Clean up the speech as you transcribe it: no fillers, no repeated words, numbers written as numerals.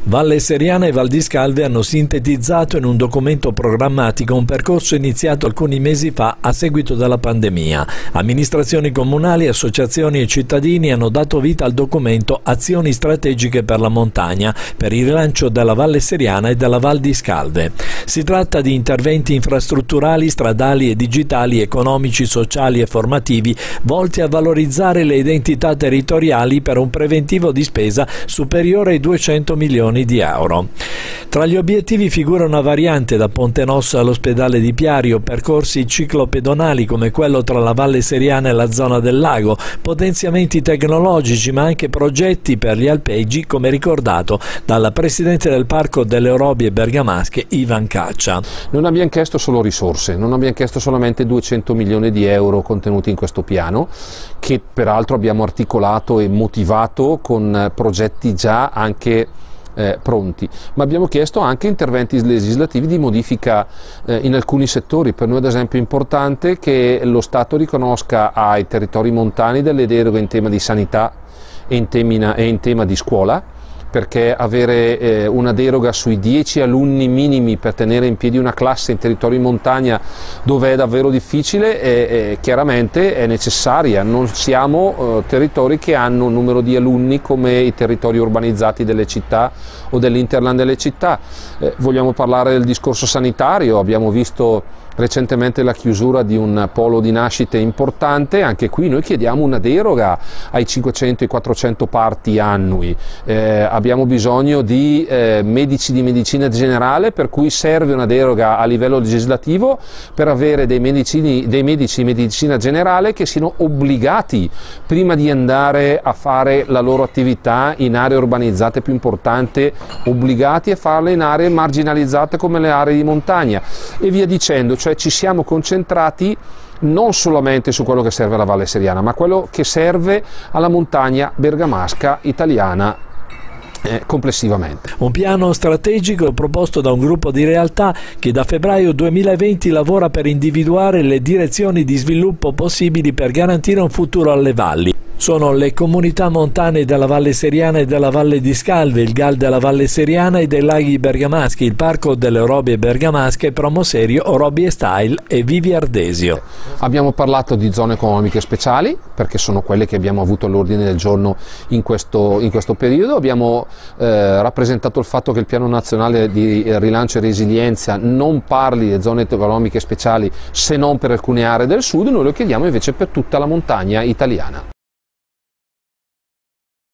Valle Seriana e Val di Scalve hanno sintetizzato in un documento programmatico un percorso iniziato alcuni mesi fa a seguito della pandemia. Amministrazioni comunali, associazioni e cittadini hanno dato vita al documento Azioni strategiche per la montagna, per il rilancio della Valle Seriana e della Val di Scalve. Si tratta di interventi infrastrutturali, stradali e digitali, economici, sociali e formativi volti a valorizzare le identità territoriali per un preventivo di spesa superiore ai 200 milioni di euro. Tra gli obiettivi figura una variante da Ponte Nosso all'ospedale di Piario, percorsi ciclopedonali come quello tra la Valle Seriana e la zona del lago, potenziamenti tecnologici ma anche progetti per gli alpeggi, come ricordato dal presidente del Parco delle Orobie Bergamasche Ivan Caccia. Non abbiamo chiesto solo risorse, non abbiamo chiesto solamente 200 milioni di euro contenuti in questo piano, che peraltro abbiamo articolato e motivato con progetti già anche pronti, ma abbiamo chiesto anche interventi legislativi di modifica in alcuni settori. Per noi ad esempio è importante che lo Stato riconosca ai territori montani delle deroghe in tema di sanità e in tema di scuola, perché avere una deroga sui 10 alunni minimi per tenere in piedi una classe in territorio in montagna, dove è davvero difficile, chiaramente è necessaria. Non siamo territori che hanno un numero di alunni come i territori urbanizzati delle città o dell'interland delle città. Vogliamo parlare del discorso sanitario. Abbiamo visto recentemente la chiusura di un polo di nascite importante. Anche qui noi chiediamo una deroga ai 500 e 400 parti annui. Abbiamo bisogno di medici di medicina generale, per cui serve una deroga a livello legislativo per avere dei medici di medicina generale che siano obbligati, prima di andare a fare la loro attività in aree urbanizzate più importanti, obbligati a farle in aree marginalizzate come le aree di montagna, e via dicendo. Cioè ci siamo concentrati non solamente su quello che serve alla Valle Seriana, ma quello che serve alla montagna bergamasca italiana complessivamente. Un piano strategico proposto da un gruppo di realtà che da febbraio 2020 lavora per individuare le direzioni di sviluppo possibili per garantire un futuro alle valli. Sono le comunità montane della Valle Seriana e della Valle di Scalve, il GAL della Valle Seriana e dei Laghi Bergamaschi, il Parco delle Orobie Bergamasche, Promoserio, Orobie Style e Vivi Ardesio. Abbiamo parlato di zone economiche speciali, perché sono quelle che abbiamo avuto all'ordine del giorno in questo periodo. Abbiamo rappresentato il fatto che il Piano Nazionale di Rilancio e Resilienza non parli di zone economiche speciali se non per alcune aree del sud. Noi lo chiediamo invece per tutta la montagna italiana.